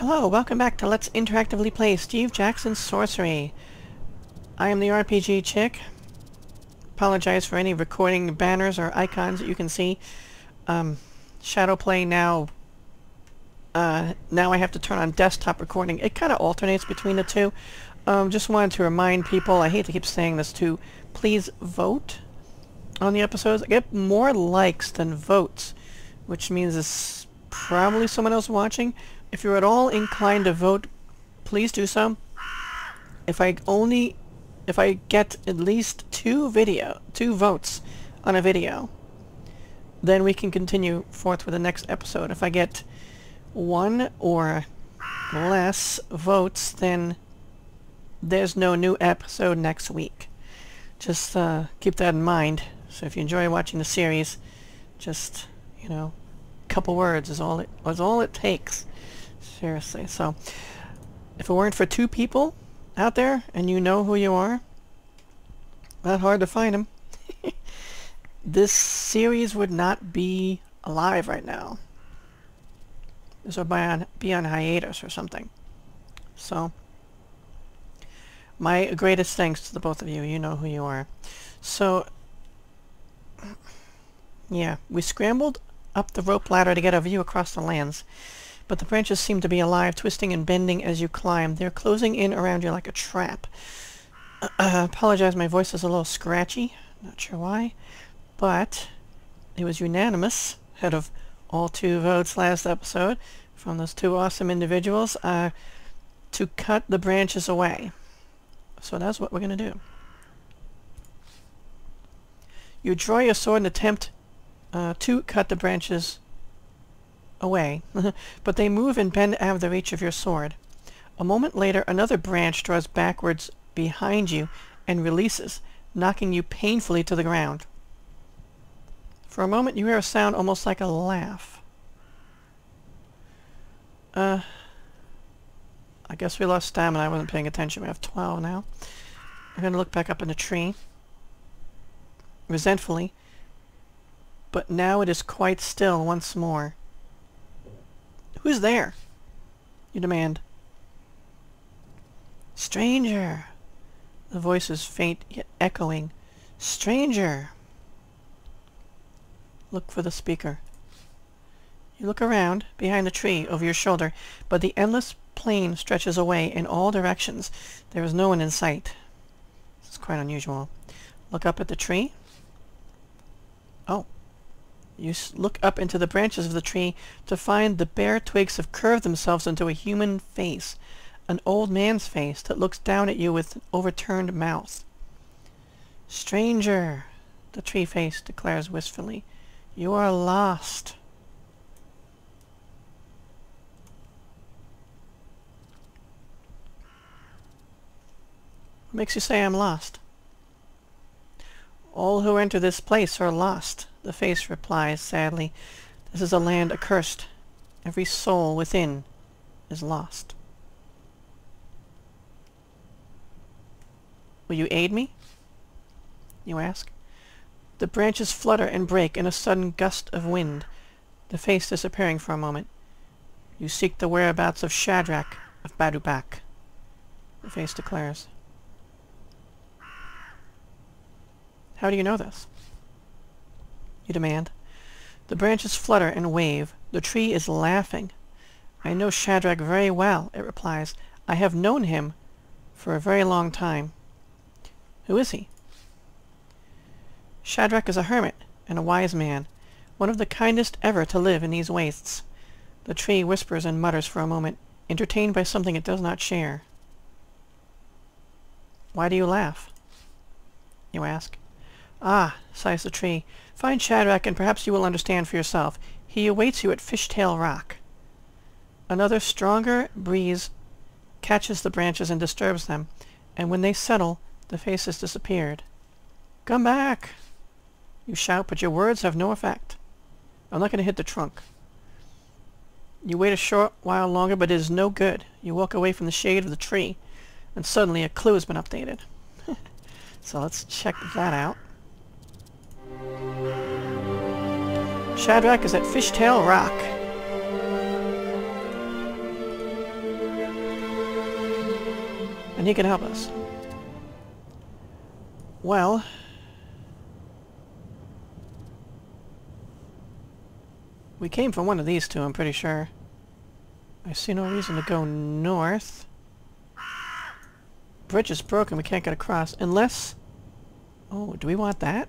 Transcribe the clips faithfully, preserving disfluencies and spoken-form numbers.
Hello, welcome back to Let's Interactively Play Steve Jackson's Sorcery. I am the R P G chick. Apologize for any recording banners or icons that you can see. Um, Shadowplay now... Uh, now I have to turn on desktop recording. It kind of alternates between the two. Um, just wanted to remind people, I hate to keep saying this too, please vote on the episodes. I get more likes than votes, which means it's probably someone else watching. If you're at all inclined to vote, please do so. If I only, if I get at least two video, two votes on a video, then we can continue forth with the next episode. If I get one or less votes, then there's no new episode next week. Just uh, keep that in mind. So if you enjoy watching the series, just, you know, a couple words is all it is all it takes. Seriously. So if it weren't for two people out there, and you know who you are, not hard to find them, this series would not be alive right now. This would be on, be on hiatus or something. So, my greatest thanks to the both of you. You know who you are. So, yeah, we scrambled up the rope ladder to get a view across the lands. But the branches seem to be alive, twisting and bending as you climb. They're closing in around you like a trap. Uh, uh, apologize, my voice is a little scratchy. Not sure why. But it was unanimous, out of all two votes last episode, from those two awesome individuals, uh, to cut the branches away. So that's what we're going to do. You draw your sword and attempt uh, to cut the branches away, but they move and bend out of the reach of your sword. A moment later, another branch draws backwards behind you and releases, knocking you painfully to the ground. For a moment, you hear a sound almost like a laugh. Uh, I guess we lost stamina. I wasn't paying attention. We have twelve now. I'm going to look back up in the tree, resentfully, but now it is quite still once more. Who's there? You demand. Stranger! The voice is faint yet echoing. Stranger! Look for the speaker. You look around, behind the tree, over your shoulder, but the endless plain stretches away in all directions. There is no one in sight. This is quite unusual. Look up at the tree. Oh. You look up into the branches of the tree to find the bare twigs have curved themselves into a human face, an old man's face that looks down at you with an overturned mouth. Stranger, the tree face declares wistfully, you are lost. What makes you say I'm lost? All who enter this place are lost. The face replies sadly, this is a land accursed. Every soul within is lost. Will you aid me? You ask. The branches flutter and break in a sudden gust of wind, the face disappearing for a moment. You seek the whereabouts of Shadrach of Badubak, the face declares. How do you know this? You demand. The branches flutter and wave. The tree is laughing. I know Shadrach very well, it replies. I have known him for a very long time. Who is he? Shadrach is a hermit and a wise man, one of the kindest ever to live in these wastes. The tree whispers and mutters for a moment, entertained by something it does not share. Why do you laugh? You ask. Ah, sighs the tree. Find Shadrach and perhaps you will understand for yourself. He awaits you at Fishtail Rock. Another stronger breeze catches the branches and disturbs them, and when they settle, the face has disappeared. Come back! You shout, but your words have no effect. I'm not going to hit the trunk. You wait a short while longer, but it is no good. You walk away from the shade of the tree, and suddenly a clue has been updated. So let's check that out. Shadrach is at Fishtail Rock. And he can help us. Well... we came from one of these two, I'm pretty sure. I see no reason to go north. Bridge is broken, we can't get across. Unless... oh, do we want that?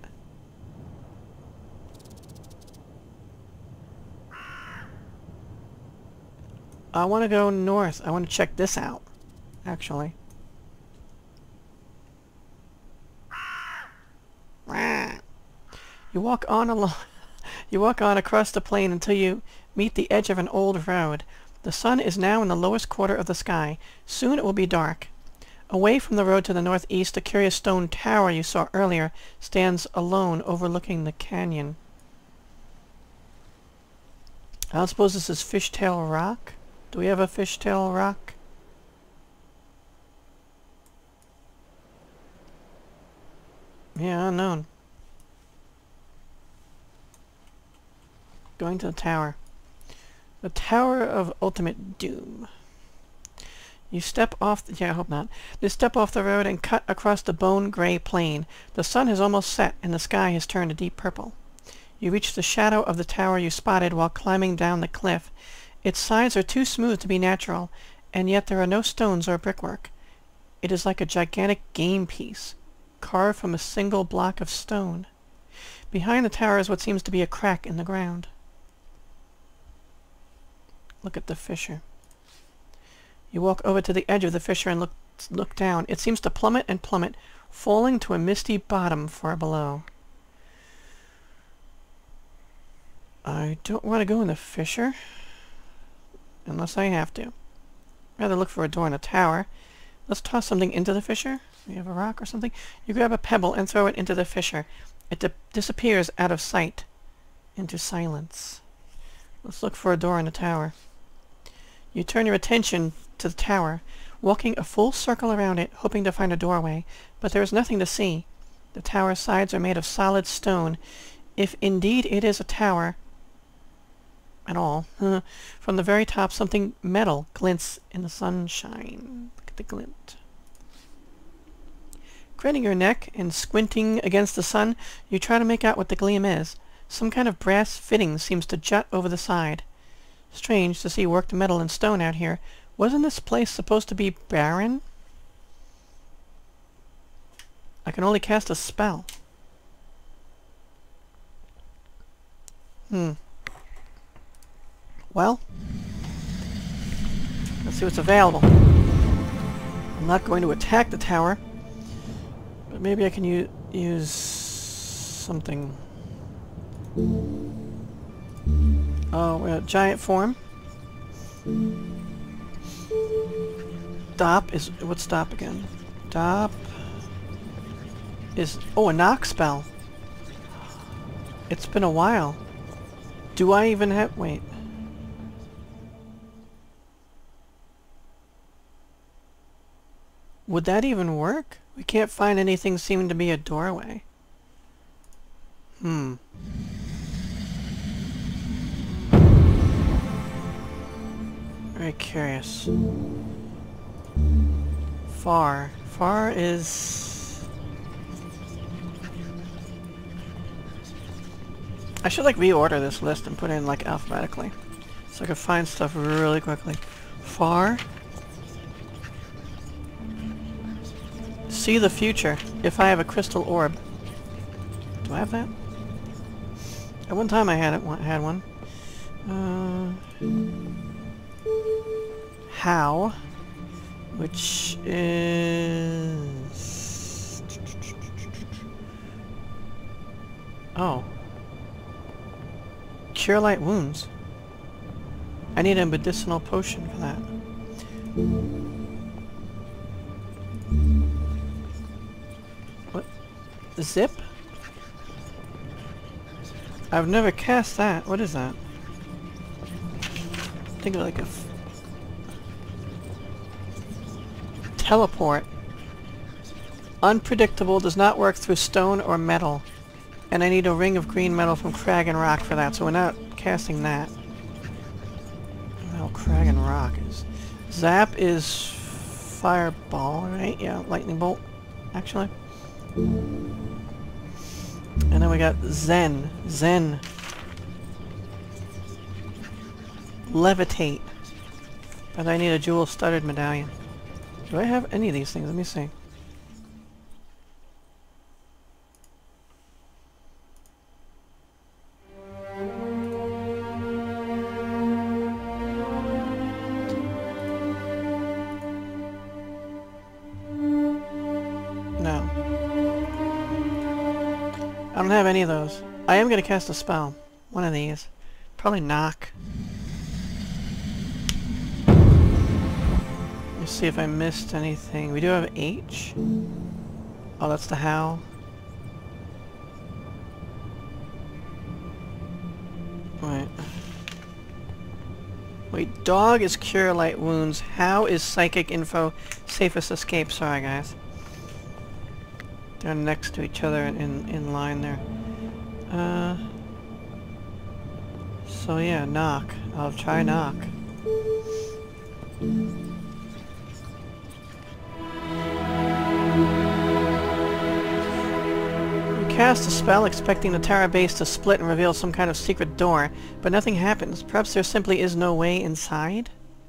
I want to go north. I want to check this out, actually. You walk on along... you walk on across the plain until you meet the edge of an old road. The sun is now in the lowest quarter of the sky. Soon it will be dark. Away from the road to the northeast, the curious stone tower you saw earlier stands alone overlooking the canyon. I don't suppose this is Fishtail Rock? Do we have a Fishtail Rock? Yeah, unknown. Going to the tower. The Tower of Ultimate Doom. You step off... the, yeah, I hope not. You step off the road and cut across the bone-gray plain. The sun has almost set, and the sky has turned a deep purple. You reach the shadow of the tower you spotted while climbing down the cliff. Its sides are too smooth to be natural, and yet there are no stones or brickwork. It is like a gigantic game piece, carved from a single block of stone. Behind the tower is what seems to be a crack in the ground. Look at the fissure. You walk over to the edge of the fissure and look, look down. It seems to plummet and plummet, falling to a misty bottom far below. I don't want to go in the fissure, unless I have to. I'd rather look for a door in a tower. Let's toss something into the fissure. We have a rock or something. You grab a pebble and throw it into the fissure. It di disappears out of sight into silence. Let's look for a door in the tower. You turn your attention to the tower, walking a full circle around it, hoping to find a doorway, but there is nothing to see. The tower's sides are made of solid stone, if indeed it is a tower at all. From the very top, something metal glints in the sunshine. Look at the glint. Craning your neck and squinting against the sun, you try to make out what the gleam is. Some kind of brass fitting seems to jut over the side. Strange to see worked metal and stone out here. Wasn't this place supposed to be barren? I can only cast a spell. Hmm. Well, let's see what's available. I'm not going to attack the tower, but maybe I can u use something. Oh, a giant form. Stop is... what's stop again? Stop is... oh, a knock spell. It's been a while. Do I even have... wait. Would that even work? We can't find anything seeming to be a doorway. Hmm. Very curious. Far. Far is... I should like reorder this list and put it in like alphabetically, so I can find stuff really quickly. Far. See the future. If I have a crystal orb. Do I have that? At one time I had it. Had one. Uh, how? Which is... oh. Cure light wounds. I need a medicinal potion for that. What? Zip? I've never cast that. What is that? Think of like a... F teleport. Unpredictable, does not work through stone or metal. And I need a ring of green metal from Crag and Rock for that, so we're not casting that. What the hell Crag and Rock is? Zap is fireball, right? Yeah, lightning bolt, actually. And then we got Zen. Zen. Levitate. But I need a jewel-studded medallion. Do I have any of these things? Let me see. No. I don't have any of those. I am going to cast a spell. One of these. Probably knock. Let's see if I missed anything. We do have H. Oh, that's the howl. Wait. Wait, dog is cure light wounds. How is psychic info safest escape? Sorry, guys. They're next to each other in, in line there. Uh... So yeah, knock. I'll try knock. Cast a spell expecting the tower base to split and reveal some kind of secret door, but nothing happens. Perhaps there simply is no way inside?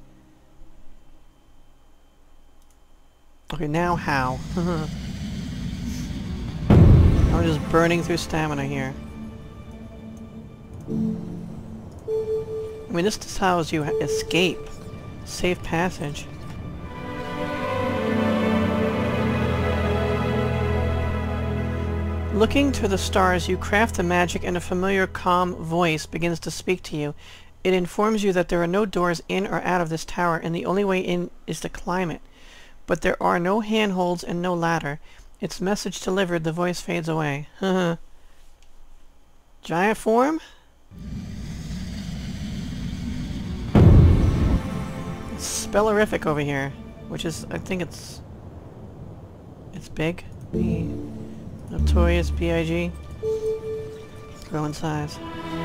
Okay, now how? I'm just burning through stamina here. I mean, this is how you escape. Safe passage. Looking to the stars, you craft the magic and a familiar calm voice begins to speak to you. It informs you that there are no doors in or out of this tower and the only way in is to climb it. But there are no handholds and no ladder. Its message delivered, the voice fades away. Giant form? It's spellerific over here, which is, I think it's... It's big. B. Notorious B I G. Grow in size.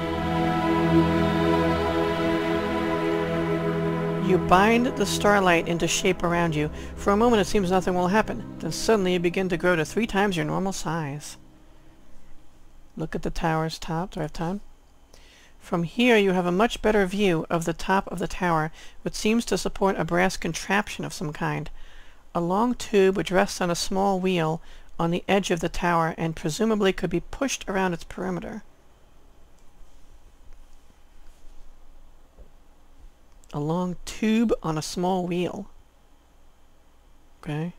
You bind the starlight into shape around you. For a moment it seems nothing will happen. Then suddenly you begin to grow to three times your normal size. Look at the tower's top. Do I have time? From here you have a much better view of the top of the tower, which seems to support a brass contraption of some kind. A long tube which rests on a small wheel on the edge of the tower and presumably could be pushed around its perimeter. A long tube on a small wheel. Okay.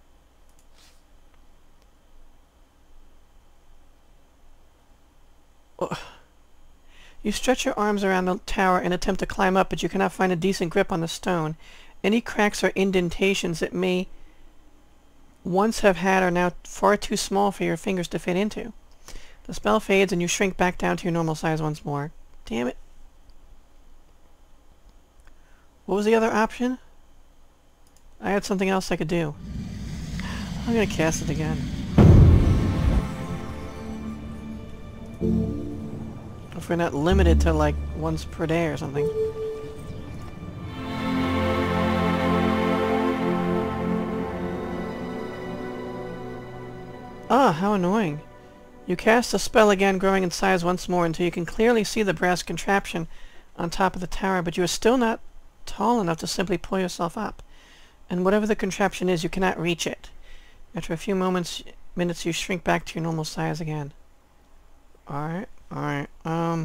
Oh. You stretch your arms around the tower and attempt to climb up, but you cannot find a decent grip on the stone. Any cracks or indentations that may once have had are now far too small for your fingers to fit into. The spell fades and you shrink back down to your normal size once more. Damn it. What was the other option? I had something else I could do. I'm gonna cast it again. If we're not limited to like once per day or something. Ah, how annoying. You cast the spell again, growing in size once more until you can clearly see the brass contraption on top of the tower, but you are still not tall enough to simply pull yourself up. And whatever the contraption is, you cannot reach it. After a few moments, minutes, you shrink back to your normal size again. Alright, alright, um...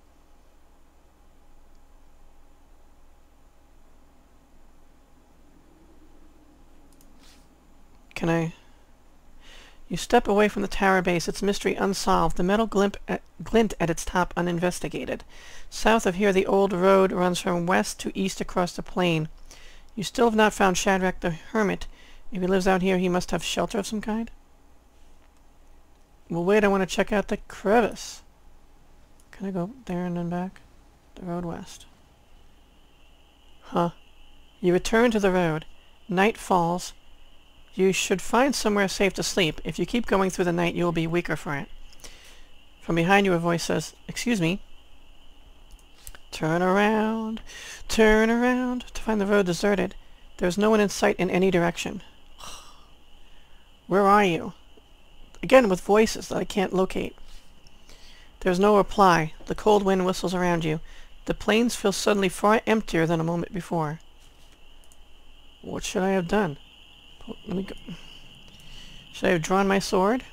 Can I... You step away from the tower base, its mystery unsolved, the metal glint at, glint at its top uninvestigated. South of here, the old road runs from west to east across the plain. You still have not found Shadrach the Hermit. If he lives out here, he must have shelter of some kind? Well, wait, I want to check out the crevice. Can I go there and then back? The road west. Huh. You return to the road. Night falls. You should find somewhere safe to sleep. If you keep going through the night, you will be weaker for it. From behind you, a voice says, "Excuse me." Turn around, turn around. To find the road deserted. There's no one in sight in any direction. Where are you? Again with voices that I can't locate. There's no reply. The cold wind whistles around you. The plains feel suddenly far emptier than a moment before. What should I have done? Let me go. Should I have drawn my sword?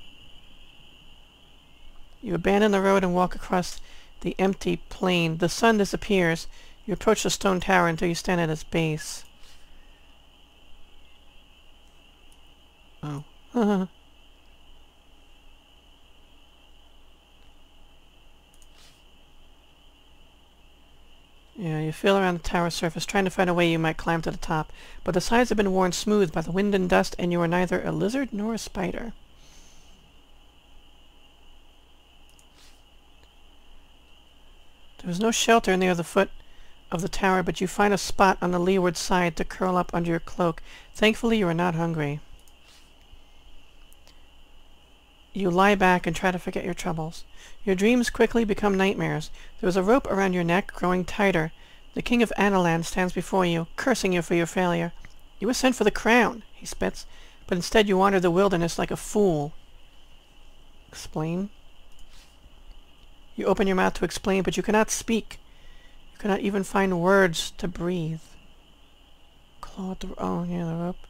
You abandon the road and walk across the empty plain. The sun disappears. You approach the stone tower until you stand at its base. Oh. Yeah, you feel around the tower surface, trying to find a way you might climb to the top, but the sides have been worn smooth by the wind and dust, and you are neither a lizard nor a spider. There is no shelter near the foot of the tower, but you find a spot on the leeward side to curl up under your cloak. Thankfully, you are not hungry. You lie back and try to forget your troubles. Your dreams quickly become nightmares. There is a rope around your neck, growing tighter. The king of Analand stands before you, cursing you for your failure. You were sent for the crown, he spits, but instead you wander the wilderness like a fool. Explain? You open your mouth to explain, but you cannot speak. You cannot even find words to breathe. Claw the... oh, yeah, the rope.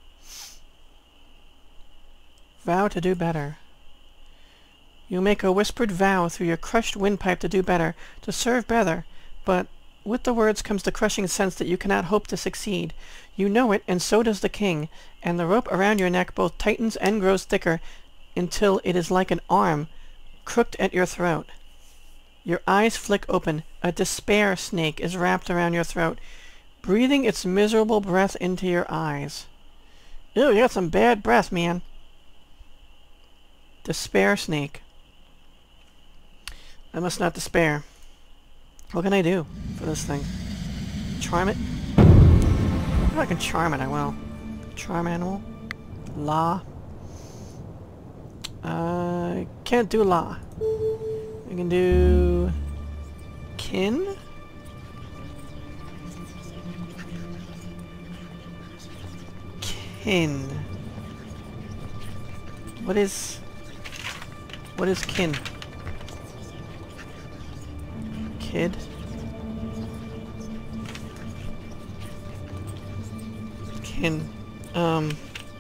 Vow to do better. You make a whispered vow through your crushed windpipe to do better, to serve better, but with the words comes the crushing sense that you cannot hope to succeed. You know it, and so does the king, and the rope around your neck both tightens and grows thicker until it is like an arm crooked at your throat. Your eyes flick open. A despair snake is wrapped around your throat, breathing its miserable breath into your eyes. Ew, you got some bad breath, man. Despair snake. I must not despair. What can I do for this thing? Charm it? If I can charm it, I will. Charm animal. La. I uh, can't do la. I can do... kin? Kin. What is... what is kin? Kid? Kin. Um...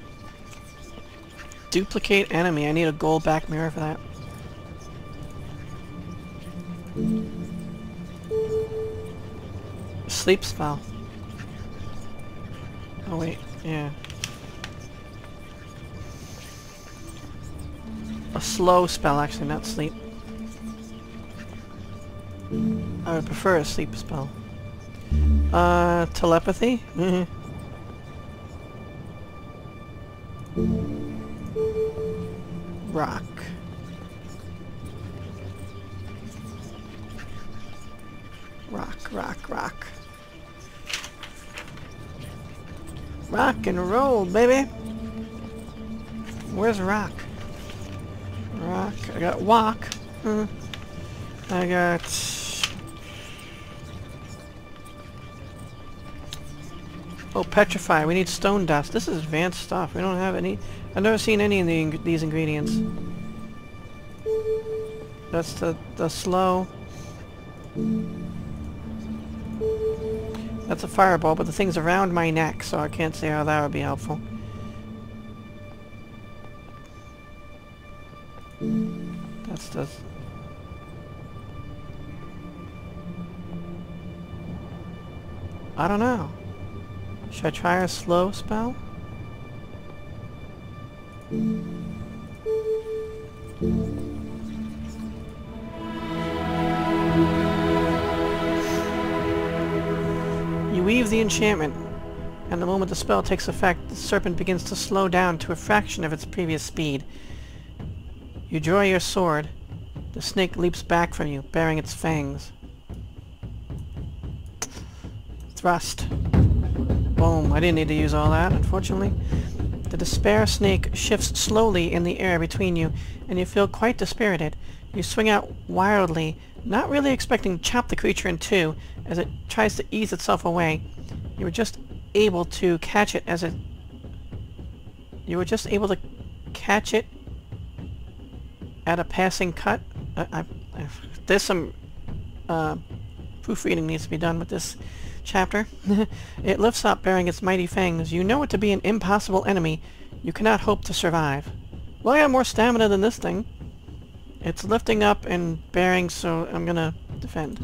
Duplicate enemy. I need a gold back mirror for that. Sleep spell. Oh wait, yeah. A slow spell, actually, not sleep. I would prefer a sleep spell. Uh, telepathy? Mm-hmm. Rock. Rock, rock, rock. Rock and roll, baby! Where's rock? Rock. I got walk. Hmm. I got... oh, petrify. We need stone dust. This is advanced stuff. We don't have any... I've never seen any of the ing these ingredients. That's the, the slow. That's a fireball, but the thing's around my neck, so I can't see how that would be helpful. That's the... I don't know. Should I try a slow spell? You weave the enchantment, and the moment the spell takes effect, the serpent begins to slow down to a fraction of its previous speed. You draw your sword. The snake leaps back from you, baring its fangs. Thrust. Boom. I didn't need to use all that, unfortunately. The despair snake shifts slowly in the air between you, and you feel quite dispirited. You swing out wildly, not really expecting to chop the creature in two, as it tries to ease itself away. You were just able to catch it as it... You were just able to catch it at a passing cut? I, I, I, there's some uh, proofreading needs to be done with this chapter. It lifts up, bearing its mighty fangs. You know it to be an impossible enemy. You cannot hope to survive. Well, I got more stamina than this thing. It's lifting up and bearing, so I'm gonna defend.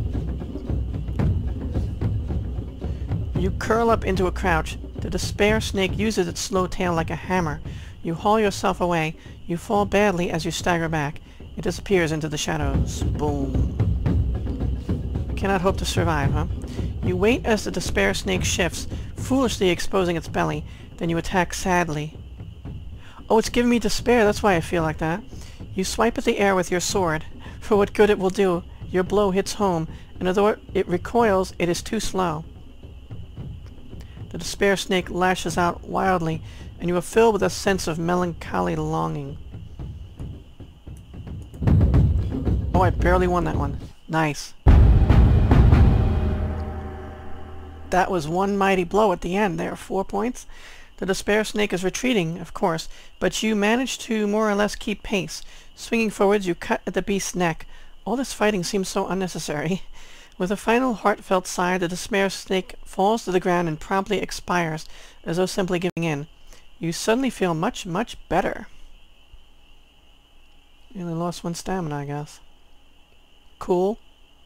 You curl up into a crouch. The despair snake uses its slow tail like a hammer. You haul yourself away. You fall badly as you stagger back. It disappears into the shadows. Boom. You cannot hope to survive, huh? You wait as the despair snake shifts, foolishly exposing its belly. Then you attack sadly. Oh, it's giving me despair. That's why I feel like that. You swipe at the air with your sword. For what good it will do. Your blow hits home, and although it recoils, it is too slow. The despair snake lashes out wildly, and you are filled with a sense of melancholy longing. Oh, I barely won that one. Nice. That was one mighty blow at the end there. Four points. The despair snake is retreating, of course, but you manage to more or less keep pace. Swinging forwards, you cut at the beast's neck. All this fighting seems so unnecessary. With a final heartfelt sigh, the despair snake falls to the ground and promptly expires, as though simply giving in. You suddenly feel much, much better. You only lost one stamina, I guess. Cool.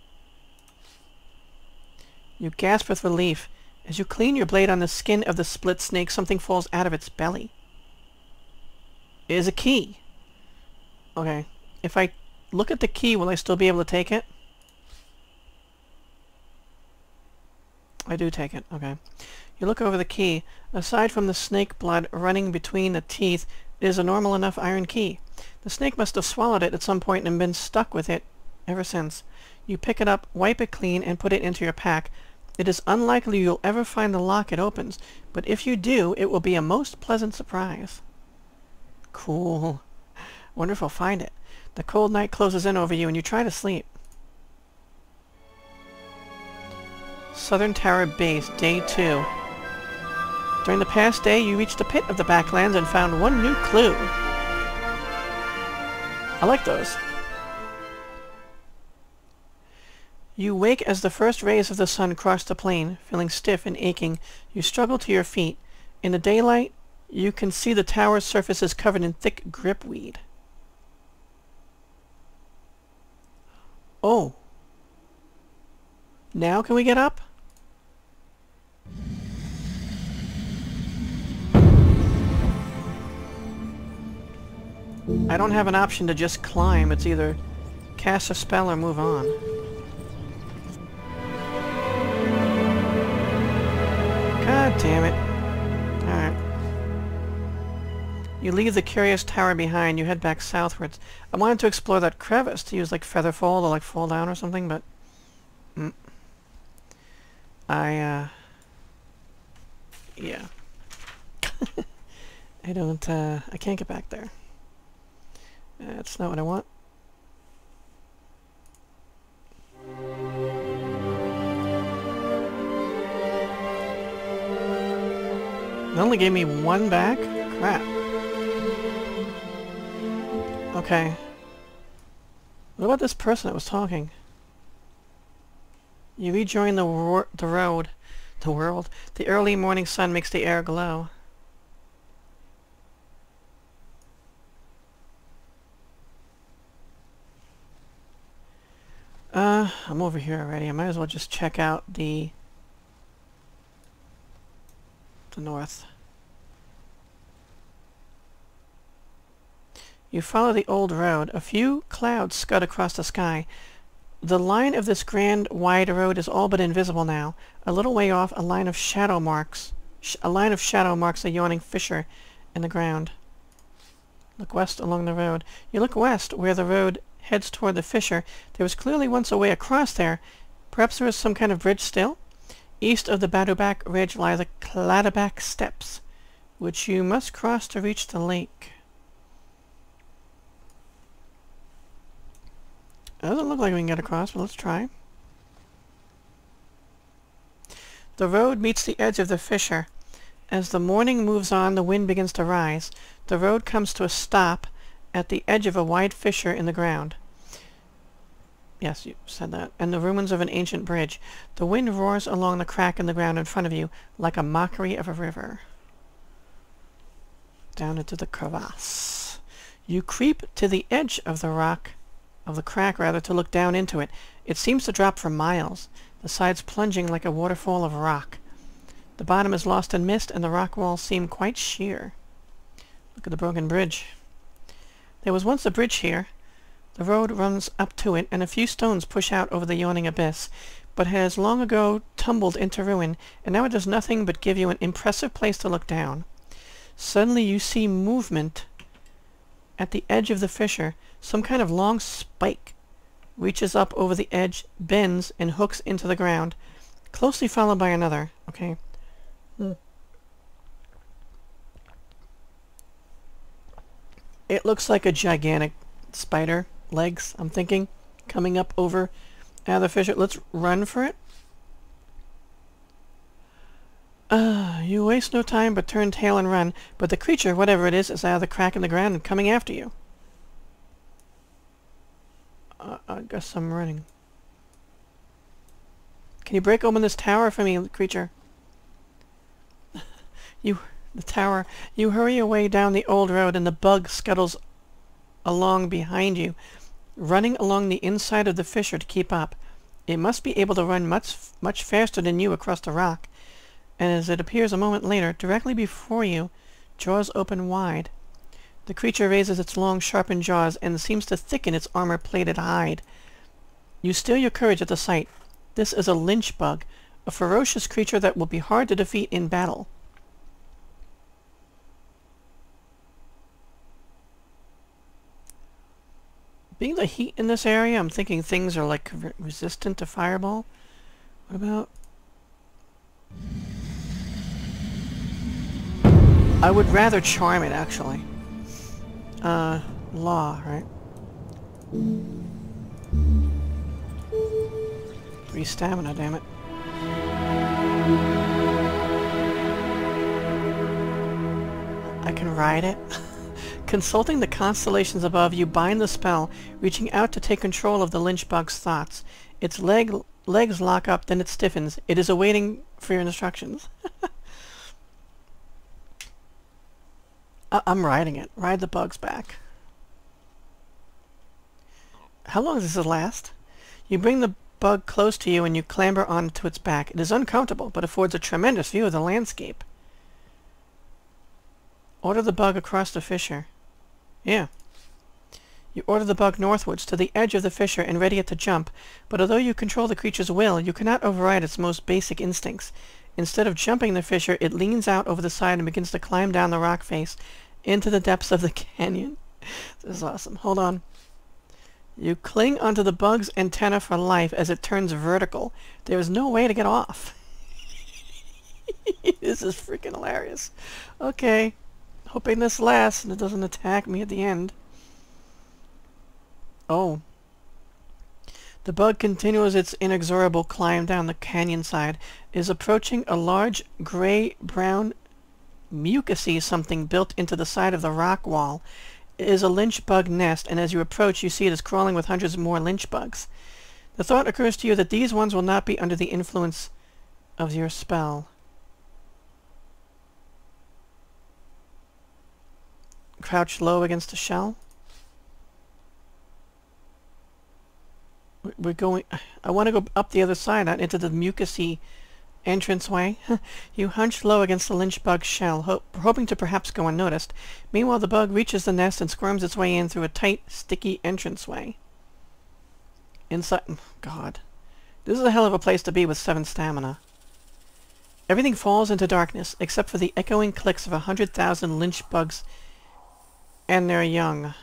You gasp with relief. As you clean your blade on the skin of the split snake, something falls out of its belly. It is a key. Okay. If I look at the key, will I still be able to take it? I do take it. Okay. You look over the key. Aside from the snake blood running between the teeth, it is a normal enough iron key. The snake must have swallowed it at some point and been stuck with it ever since. You pick it up, wipe it clean, and put it into your pack. It is unlikely you'll ever find the lock it opens, but if you do, it will be a most pleasant surprise. Cool. Wonder if I'll find it. The cold night closes in over you, and you try to sleep. Southern Tower Base, Day two. During the past day, you reached the pit of the Backlands and found one new clue. I like those. You wake as the first rays of the sun cross the plain, feeling stiff and aching. You struggle to your feet. In the daylight, you can see the tower's surface is covered in thick gripweed. Oh. Now can we get up? I don't have an option to just climb. It's either cast a spell or move on. God damn it. Alright. You leave the curious tower behind. You head back southwards. I wanted to explore that crevice to use like feather fall or like fall down or something, but... Mm. I, uh... Yeah. I don't, uh... I can't get back there. That's not what I want. It only gave me one back? Crap. Okay. What about this person that was talking? You rejoin the, wor the road. The world. The early morning sun makes the air glow. Uh, I'm over here already. I might as well just check out the... the north. You follow the old road. A few clouds scud across the sky. The line of this grand, wide road is all but invisible now. A little way off, a line of shadow marks. Sh a line of shadow marks a yawning fissure in the ground. Look west along the road. You look west, where the road heads toward the fissure. There was clearly once a way across there. Perhaps there was some kind of bridge still? East of the Badubac Ridge lie the Cladabac Steps, which you must cross to reach the lake. It doesn't look like we can get across, but let's try. The road meets the edge of the fissure. As the morning moves on, the wind begins to rise. The road comes to a stop at the edge of a wide fissure in the ground. Yes, you said that. And the ruins of an ancient bridge. The wind roars along the crack in the ground in front of you, like a mockery of a river. Down into the crevasse. You creep to the edge of the rock, of the crack rather, to look down into it. It seems to drop for miles, the sides plunging like a waterfall of rock. The bottom is lost in mist, and the rock walls seem quite sheer. Look at the broken bridge. There was once a bridge here. The road runs up to it, and a few stones push out over the yawning abyss, but has long ago tumbled into ruin, and now it does nothing but give you an impressive place to look down. Suddenly you see movement at the edge of the fissure. Some kind of long spike reaches up over the edge, bends, and hooks into the ground, closely followed by another. Okay. Hmm. It looks like a gigantic spider, legs, I'm thinking, coming up over out of the fissure. Let's run for it. Uh, you waste no time but turn tail and run, but the creature, whatever it is, is out of the crack in the ground and coming after you. Uh, I guess I'm running. Can you break open this tower for me, creature? you, the tower. You hurry away down the old road, and the bug scuttles along behind you, running along the inside of the fissure to keep up. It must be able to run much, much faster than you across the rock, and as it appears a moment later, directly before you, jaws open wide. The creature raises its long, sharpened jaws and seems to thicken its armor-plated hide. You steel your courage at the sight. This is a lynch bug, a ferocious creature that will be hard to defeat in battle. Being the heat in this area, I'm thinking things are like re resistant to fireball. What about... I would rather charm it, actually. Uh, law, right? Three stamina, damn it. I can ride it. Consulting the constellations above, you bind the spell, reaching out to take control of the lynch bug's thoughts. Its leg legs lock up, then it stiffens. It is awaiting for your instructions. I I'm riding it. Ride the bug's back. How long does this last? You bring the bug close to you and you clamber onto its back. It is uncomfortable, but affords a tremendous view of the landscape. Order the bug across the fissure. Yeah. You order the bug northwards to the edge of the fissure and ready it to jump, but although you control the creature's will, you cannot override its most basic instincts. Instead of jumping the fissure, it leans out over the side and begins to climb down the rock face into the depths of the canyon. This is awesome. Hold on. You cling onto the bug's antenna for life as it turns vertical. There is no way to get off. This is freaking hilarious. Okay. Hoping this lasts and it doesn't attack me at the end. Oh. The bug continues its inexorable climb down the canyon side, is approaching a large gray-brown mucusy something built into the side of the rock wall. It is a lynch bug nest, and as you approach you see it is crawling with hundreds more lynch bugs. The thought occurs to you that these ones will not be under the influence of your spell. Crouch low against the shell. We're going... I want to go up the other side, out into the mucusy entranceway. You hunch low against the lynch bug's shell, ho hoping to perhaps go unnoticed. Meanwhile, the bug reaches the nest and squirms its way in through a tight, sticky entranceway. Inside... God. This is a hell of a place to be with seven stamina. Everything falls into darkness, except for the echoing clicks of a hundred thousand lynch bugs and their young.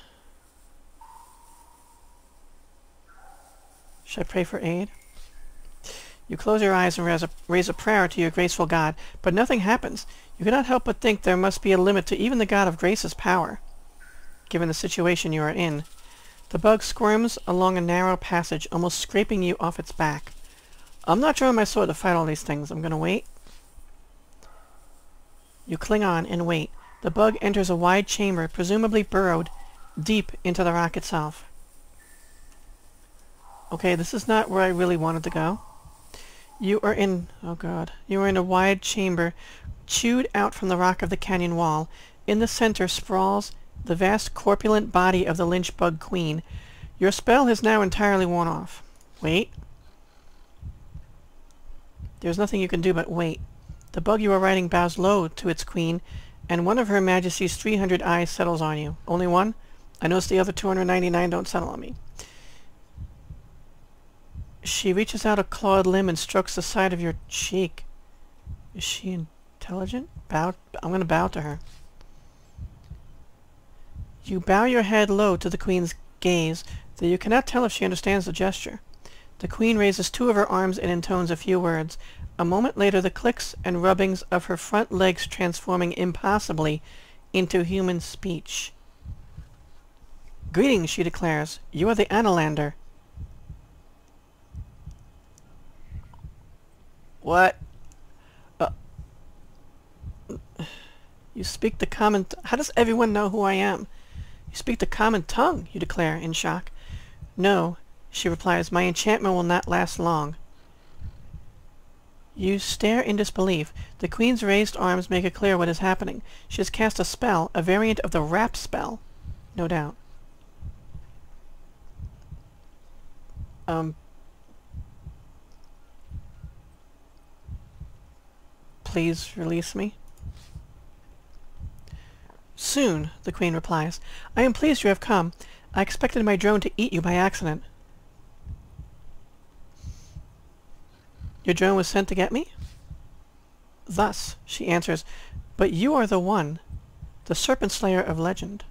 Should I pray for aid? You close your eyes and raise a, raise a prayer to your graceful God, but nothing happens. You cannot help but think there must be a limit to even the God of Grace's power, given the situation you are in. The bug squirms along a narrow passage, almost scraping you off its back. I'm not drawing my sword to fight all these things. I'm gonna wait. You cling on and wait. The bug enters a wide chamber, presumably burrowed deep into the rock itself. Okay, this is not where I really wanted to go. You are in... oh god. You are in a wide chamber, chewed out from the rock of the canyon wall. In the center sprawls the vast corpulent body of the lynch bug queen. Your spell has now entirely worn off. Wait. There's nothing you can do but wait. The bug you are riding bows low to its queen, and one of Her Majesty's three hundred eyes settles on you. Only one? I notice the other two hundred ninety-nine don't settle on me. She reaches out a clawed limb and strokes the side of your cheek. Is she intelligent? Bow. I'm going to bow to her. You bow your head low to the queen's gaze, though you cannot tell if she understands the gesture. The queen raises two of her arms and intones a few words. A moment later, the clicks and rubbings of her front legs transforming impossibly into human speech. Greetings, she declares. You are the Analander. What? Uh, you speak the common... T How does everyone know who I am? You speak the common tongue, you declare, in shock. No, she replies, my enchantment will not last long. You stare in disbelief. The queen's raised arms make it clear what is happening. She has cast a spell, a variant of the wrap spell. No doubt. Um... Please release me. Soon, the queen replies. I am pleased you have come. I expected my drone to eat you by accident. Your drone was sent to get me? Thus, she answers, but you are the one, the serpent slayer of legend.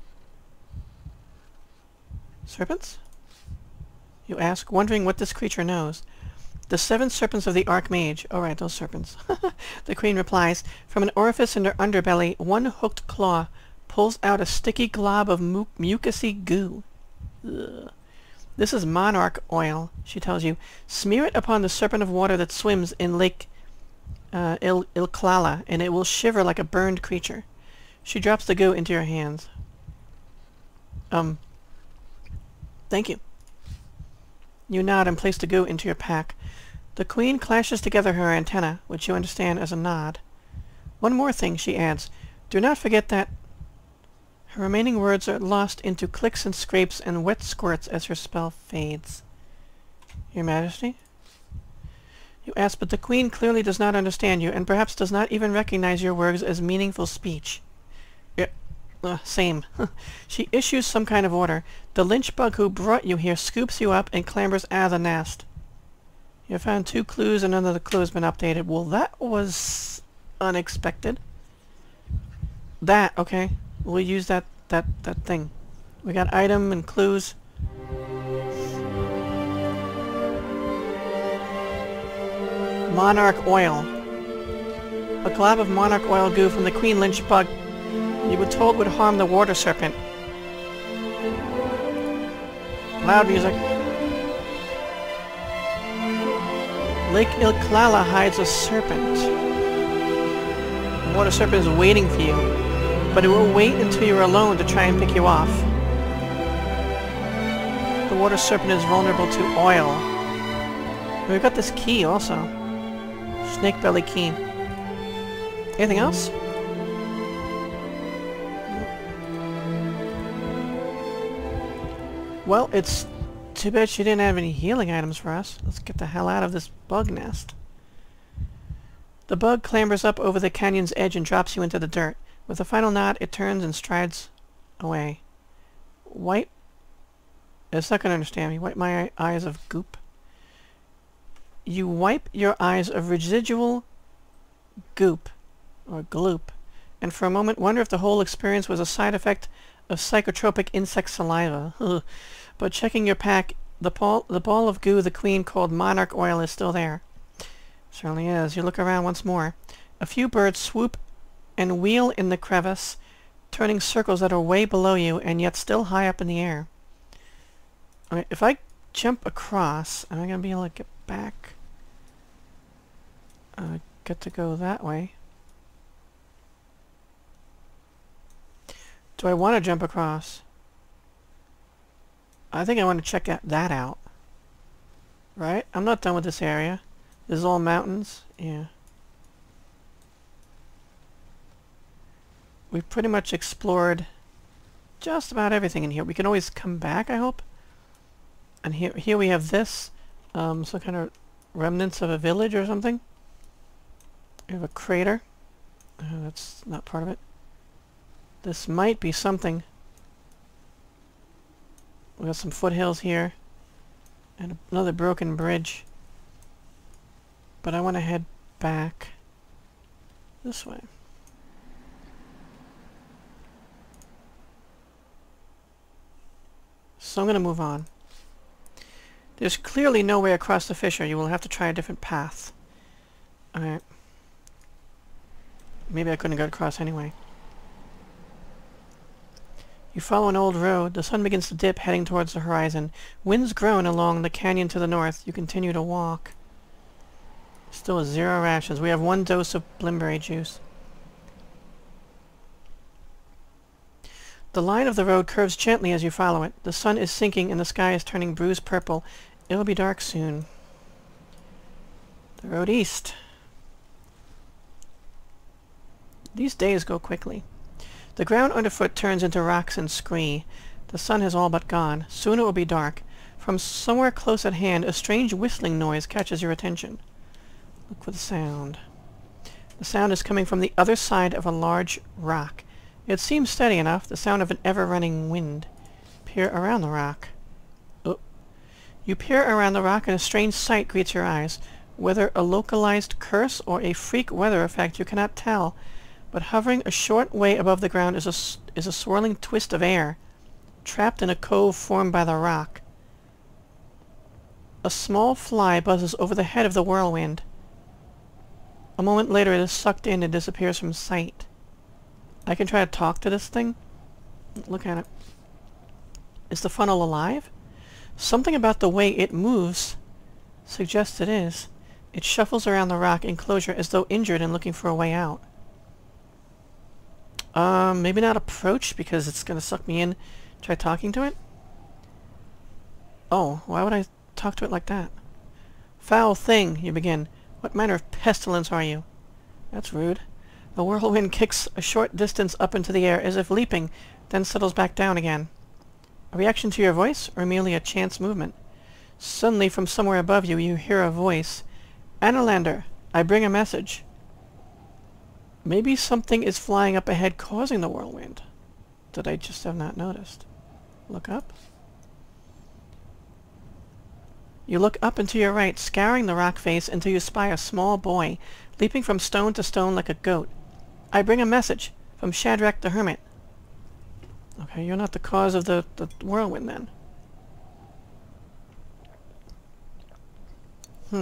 Serpents? You ask, wondering what this creature knows. The seven serpents of the Archmage. Oh, right, those serpents. The queen replies, from an orifice in her underbelly, one hooked claw pulls out a sticky glob of mu mucousy goo. Ugh. This is monarch oil, she tells you. Smear it upon the serpent of water that swims in Lake uh, Il Ilklala, and it will shiver like a burned creature. She drops the goo into your hands. Um, thank you. You nod and place the goo into your pack. The queen clashes together her antennae, which you understand as a nod. One more thing, she adds. Do not forget that... Her remaining words are lost into clicks and scrapes and wet squirts as her spell fades. Your Majesty? You ask, but the queen clearly does not understand you, and perhaps does not even recognize your words as meaningful speech. Yeah, uh, same. She issues some kind of order. The lynch bug who brought you here scoops you up and clambers out of the nest. You have found two clues and none of the clues has been updated. Well, that was unexpected. That, okay. We'll use that, that, that thing. We got item and clues. Monarch oil. A glob of monarch oil goo from the queen lynch bug you were told would harm the water serpent. Loud music. Lake Ilklala hides a serpent. The water serpent is waiting for you, but it will wait until you're alone to try and pick you off. The water serpent is vulnerable to oil. And we've got this key also. Snake belly key. Anything else? Well, it's too bad she didn't have any healing items for us. Let's get the hell out of this bug nest. The bug clambers up over the canyon's edge and drops you into the dirt. With a final nod, it turns and strides away. Wipe... It's not going to understand me. Wipe my eyes of goop. You wipe your eyes of residual goop, or gloop, and for a moment wonder if the whole experience was a side effect of psychotropic insect saliva. But checking your pack, the ball, the ball of goo the queen called monarch oil is still there. Certainly is. You look around once more. A few birds swoop and wheel in the crevice, turning circles that are way below you and yet still high up in the air. Okay, if I jump across, am I going to be able to get back? I get to go that way. Do I want to jump across? I think I want to check that out. Right? I'm not done with this area. This is all mountains. Yeah. We've pretty much explored just about everything in here. We can always come back, I hope. And here, here we have this. Um, some kind of remnants of a village or something. We have a crater. Uh, that's not part of it. This might be something. We got some foothills here. And another broken bridge. But I want to head back this way. So I'm going to move on. There's clearly no way across the fissure. You will have to try a different path. Alright. Maybe I couldn't get across anyway. You follow an old road. The sun begins to dip, heading towards the horizon. Winds groan along the canyon to the north. You continue to walk. Still zero rations. We have one dose of blimberry juice. The line of the road curves gently as you follow it. The sun is sinking and the sky is turning bruised purple. It will be dark soon. The road east. These days go quickly. The ground underfoot turns into rocks and scree. The sun has all but gone. Soon it will be dark. From somewhere close at hand, a strange whistling noise catches your attention. Look for the sound. The sound is coming from the other side of a large rock. It seems steady enough, the sound of an ever-running wind. Peer around the rock. Oh. You peer around the rock and a strange sight greets your eyes. Whether a localized curse or a freak weather effect, you cannot tell. But hovering a short way above the ground is a, is a swirling twist of air, trapped in a cove formed by the rock. A small fly buzzes over the head of the whirlwind. A moment later it is sucked in and disappears from sight. I can try to talk to this thing. Look at it. Is the funnel alive? Something about the way it moves suggests it is. It shuffles around the rock enclosure as though injured and looking for a way out. Um, maybe not approach because it's going to suck me in. Try talking to it? Oh, why would I talk to it like that? Foul thing, you begin. What manner of pestilence are you? That's rude. The whirlwind kicks a short distance up into the air as if leaping, then settles back down again. A reaction to your voice, or merely a chance movement? Suddenly, from somewhere above you, you hear a voice. Annalander, I bring a message. Maybe something is flying up ahead causing the whirlwind that I just have not noticed. Look up. You look up and to your right, scouring the rock face until you spy a small boy, leaping from stone to stone like a goat. I bring a message from Shadrach the Hermit. Okay, you're not the cause of the, the whirlwind then. Hmm.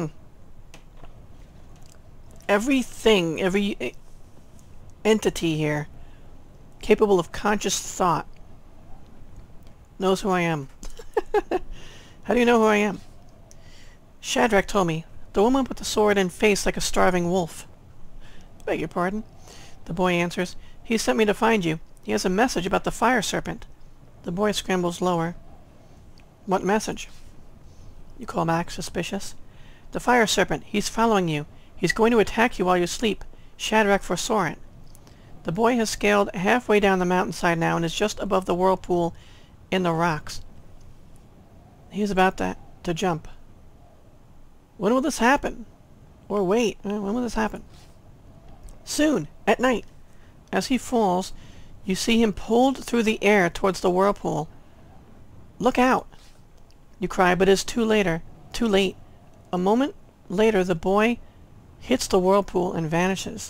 Everything, every e entity here capable of conscious thought knows who I am. How do you know who I am? Shadrach told me. The woman with the sword and face like a starving wolf. Beg your pardon? The boy answers. He sent me to find you. He has a message about the fire serpent. The boy scrambles lower. What message? You call back, suspicious. The fire serpent. He's following you. He's going to attack you while you sleep. Shadrach foresaw it. The boy has scaled halfway down the mountainside now and is just above the whirlpool in the rocks. He is about to, to jump. When will this happen? Or wait, when will this happen? Soon, at night. As he falls, you see him pulled through the air towards the whirlpool. Look out! You cry, but it is too later, too late. A moment later, the boy hits the whirlpool and vanishes.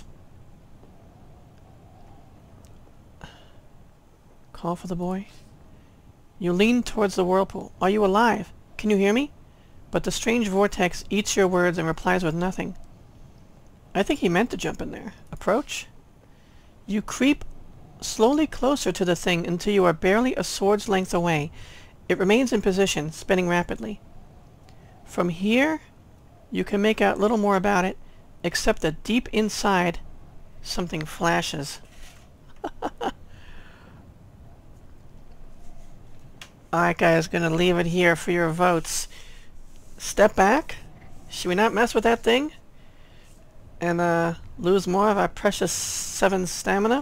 Call for the boy. You lean towards the whirlpool. Are you alive? Can you hear me? But the strange vortex eats your words and replies with nothing. I think he meant to jump in there. Approach. You creep slowly closer to the thing until you are barely a sword's length away. It remains in position, spinning rapidly. From here, you can make out little more about it. except that deep inside something flashes. Alright guys, gonna leave it here for your votes. Step back? Should we not mess with that thing? And uh, lose more of our precious seven stamina?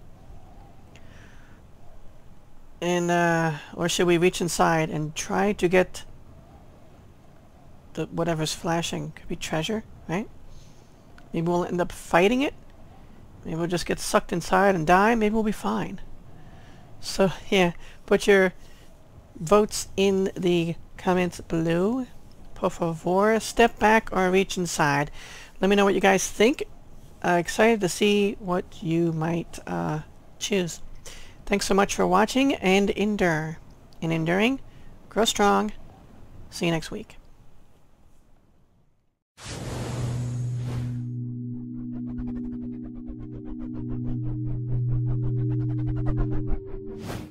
And uh, or should we reach inside and try to get the whatever's flashing? Could be treasure, right? Maybe we'll end up fighting it. Maybe we'll just get sucked inside and die. Maybe we'll be fine. So yeah, put your votes in the comments below. Por favor, step back or reach inside. Let me know what you guys think. Uh, excited to see what you might uh, choose. Thanks so much for watching, and endure. In enduring, grow strong. See you next week.